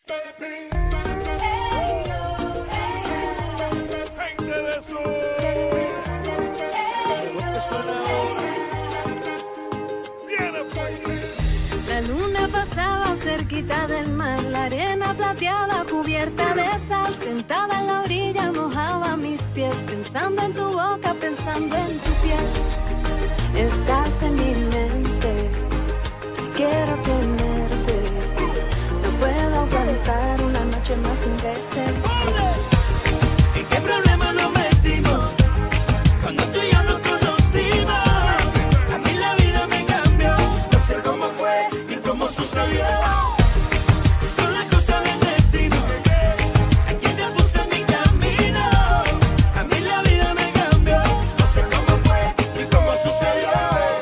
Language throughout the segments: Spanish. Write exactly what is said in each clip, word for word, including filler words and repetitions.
La luna pasaba cerquita del mar, la arena plateada cubierta de sal. Sentada en la orilla mojaba mis pies, pensando en tu boca, pensando en tu piel. Estás en mi mente, quiero tenerte. No puedo aguantar una noche más sin verte. ¿En qué problema nos metimos cuando tú y yo nos conocimos? A mí la vida me cambió, no sé cómo fue ni cómo sucedió. Son las cosas del destino, a quien te puse en mi camino. A mí la vida me cambió, no sé cómo fue ni cómo sucedió.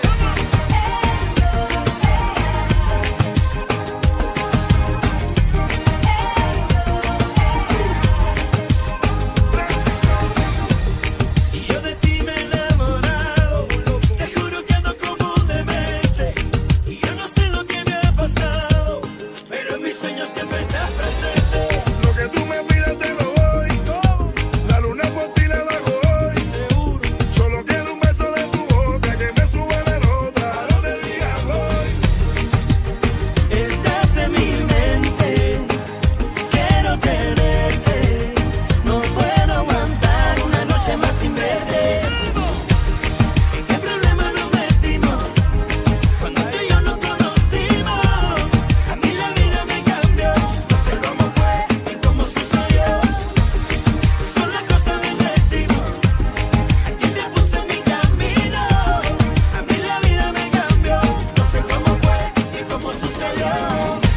Y yo de ti me he enamorado, te juro que ando como un demente. Y yo no sé lo que me ha pasado, pero en mis sueños siempre estás presente. Lo que tú me pidas te lo doy. La luna por ti la bajo hoy. Solo quiero un beso de tu boca que me suba la nota. ¿A dónde digas voy? Estás en mi mente, quiero tenerte. No puedo aguantar una noche más sin verte. ¿En qué problema nos metimos cuando tú y yo nos conocimos? A mí la vida me cambió, no sé cómo fue ni cómo sucedió. Son las cosas del destino, a quien te puse en mi camino. A mí la vida me cambió, no sé cómo fue ni cómo sucedió. No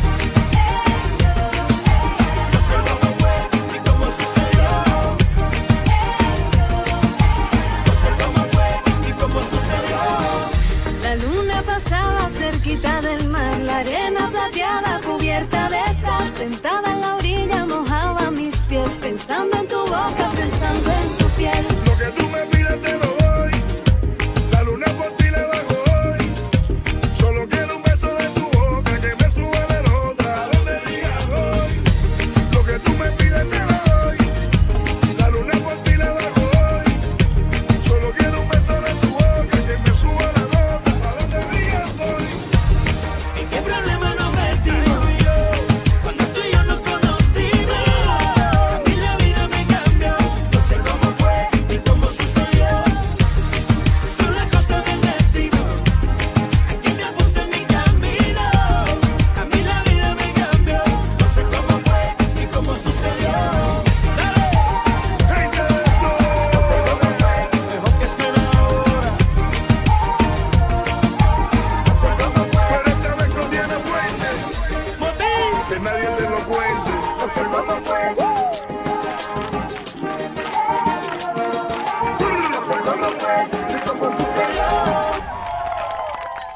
sé cómo fue ni cómo sucedió. No sé cómo fue ni cómo sucedió. La luna pasaba cerquita del mar, la arena plateada cubierta de sal. Sentada